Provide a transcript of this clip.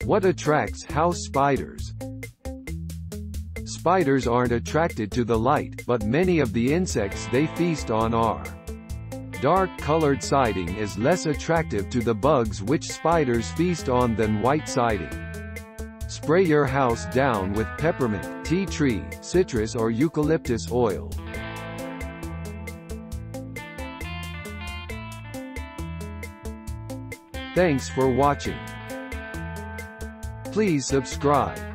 What attracts house spiders? Spiders aren't attracted to the light, but many of the insects they feast on are. Dark-colored siding is less attractive to the bugs which spiders feast on than white siding. Spray your house down with peppermint, tea tree, citrus or eucalyptus oil. Thanks for watching. Please subscribe.